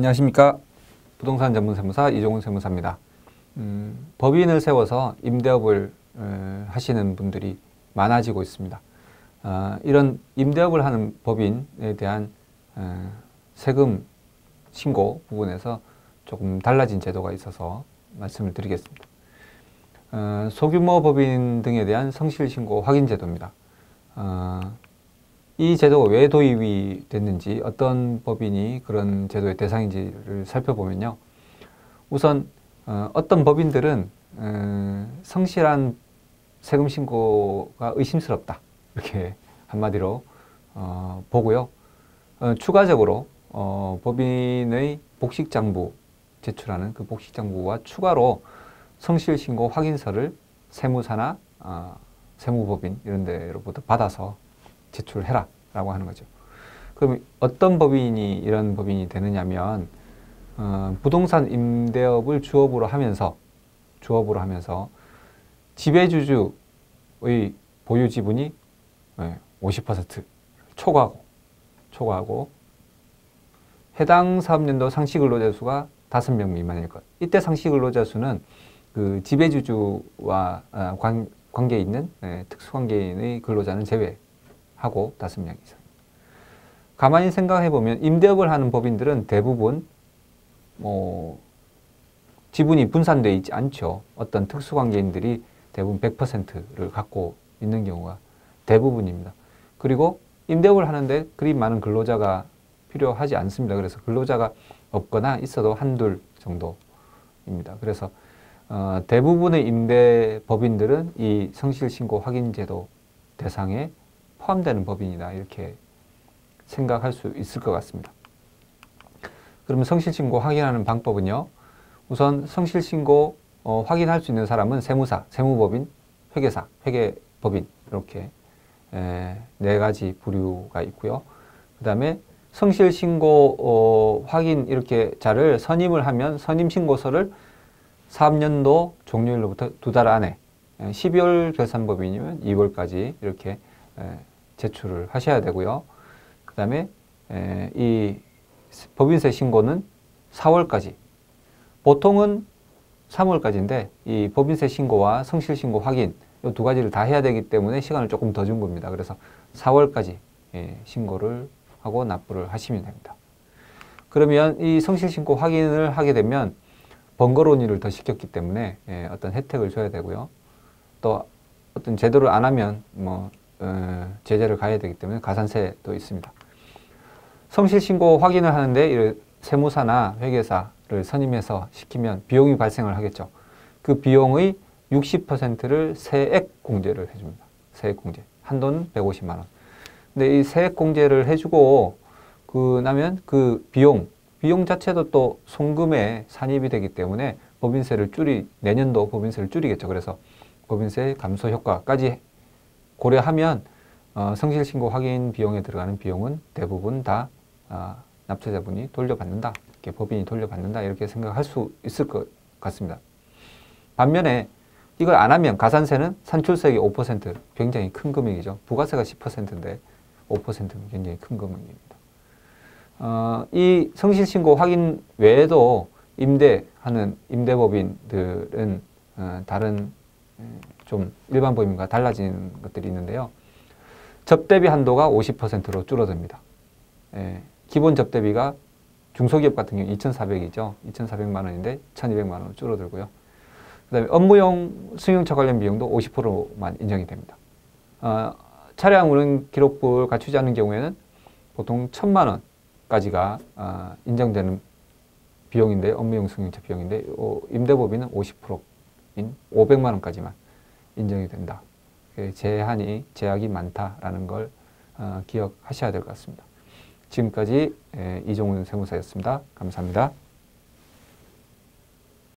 안녕하십니까. 부동산 전문 세무사 이종훈 세무사입니다. 법인을 세워서 임대업을 하시는 분들이 많아지고 있습니다. 이런 임대업을 하는 법인에 대한 세금 신고 부분에서 조금 달라진 제도가 있어서 말씀을 드리겠습니다. 소규모 법인 등에 대한 성실신고 확인 제도입니다. 이 제도가 왜 도입이 됐는지, 어떤 법인이 그런 제도의 대상인지를 살펴보면요. 우선 어떤 법인들은 성실한 세금 신고가 의심스럽다, 이렇게 한마디로 보고요. 추가적으로 법인의 복식장부 제출하는 그 복식장부와 추가로 성실신고 확인서를 세무사나 세무법인 이런 데로부터 받아서 제출해라 라고 하는 거죠. 그럼 어떤 법인이 이런 법인이 되느냐면 부동산 임대업을 주업으로 하면서 지배주주의 보유 지분이 50% 초과하고 해당 사업년도 상시 근로자 수가 5명 미만일 것. 이때 상시 근로자 수는 그 지배주주와 관계 있는 특수관계인의 근로자는 제외하고 5명 이상. 가만히 생각해 보면 임대업을 하는 법인들은 대부분 지분이 분산되어 있지 않죠. 어떤 특수관계인들이 대부분 100%를 갖고 있는 경우가 대부분입니다. 그리고 임대업을 하는데 그리 많은 근로자가 필요하지 않습니다. 그래서 근로자가 없거나 있어도 한둘 정도입니다. 그래서 대부분의 임대 법인들은 이 성실신고 확인제도 대상에 포함되는 법인이다, 이렇게 생각할 수 있을 것 같습니다. 그러면 성실신고 확인하는 방법은요. 우선 성실신고 확인할 수 있는 사람은 세무사, 세무법인, 회계사, 회계법인 이렇게 4가지 부류가 있고요. 그 다음에 성실신고 확인 이렇게 자를 선임을 하면 선임신고서를 사업년도 종료일로부터 2달 안에 12월 결산법인이면 2월까지 이렇게 제출을 하셔야 되고요. 그 다음에 이 법인세 신고는 4월까지, 보통은 3월까지인데 이 법인세 신고와 성실신고 확인 이 2가지를 다 해야 되기 때문에 시간을 조금 더 준 겁니다. 그래서 4월까지 신고를 하고 납부를 하시면 됩니다. 그러면 이 성실신고 확인을 하게 되면 번거로운 일을 더 시켰기 때문에 어떤 혜택을 줘야 되고요. 또 어떤 제도를 안 하면 제재를 가해야 되기 때문에 가산세도 있습니다. 성실신고 확인을 하는데 세무사나 회계사를 선임해서 시키면 비용이 발생을 하겠죠. 그 비용의 60%를 세액 공제를 해줍니다. 세액 공제. 한도는 150만 원. 근데 이 세액 공제를 해주고 나면 그 비용 자체도 또 송금에 산입이 되기 때문에 내년도 법인세를 줄이겠죠. 그래서 법인세 감소 효과까지 고려하면 성실신고 확인 비용에 들어가는 비용은 대부분 다 납세자분이 돌려받는다, 이렇게 법인이 돌려받는다, 이렇게 생각할 수 있을 것 같습니다. 반면에 이걸 안 하면 가산세는 산출세액이 5%, 굉장히 큰 금액이죠. 부가세가 10%인데 5%는 굉장히 큰 금액입니다. 이 성실신고 확인 외에도 임대하는 임대법인들은 다른 좀 일반 법인과 달라진 것들이 있는데요. 접대비 한도가 50%로 줄어듭니다. 기본 접대비가 중소기업 같은 경우 2,400이죠. 2,400만 원인데 1,200만 원으로 줄어들고요. 그 다음에 업무용 승용차 관련 비용도 50%만 인정이 됩니다. 차량 운행 기록부를 갖추지 않은 경우에는 보통 1,000만 원까지가 인정되는 비용인데, 업무용 승용차 비용인데 임대법인은 50%인 500만 원까지만 인정이 된다. 제약이 많다라는 걸 기억하셔야 될 것 같습니다. 지금까지 이종훈 세무사였습니다. 감사합니다.